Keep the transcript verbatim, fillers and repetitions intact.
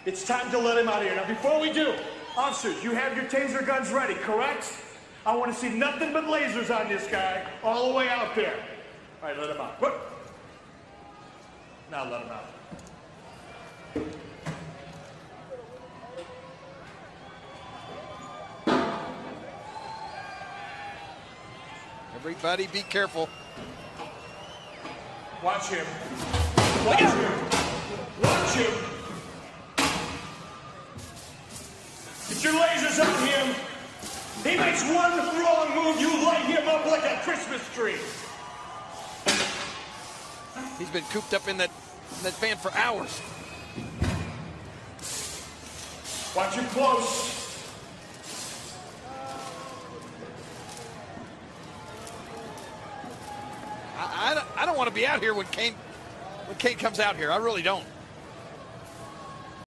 It's time to let him out of here. Now, before we do, officers, you have your taser guns ready, correct? I want to see nothing but lasers on this guy all the way out there. All right, let him out. What? Now let him out. Everybody be careful. Watch him. Watch him. Watch him. Get your lasers on him. He makes one wrong move, you light him up like a Christmas tree. He's been cooped up in that, in that van for hours. Watch him close. I, I, don't, I don't want to be out here when Kane, when Kane comes out here. I really don't.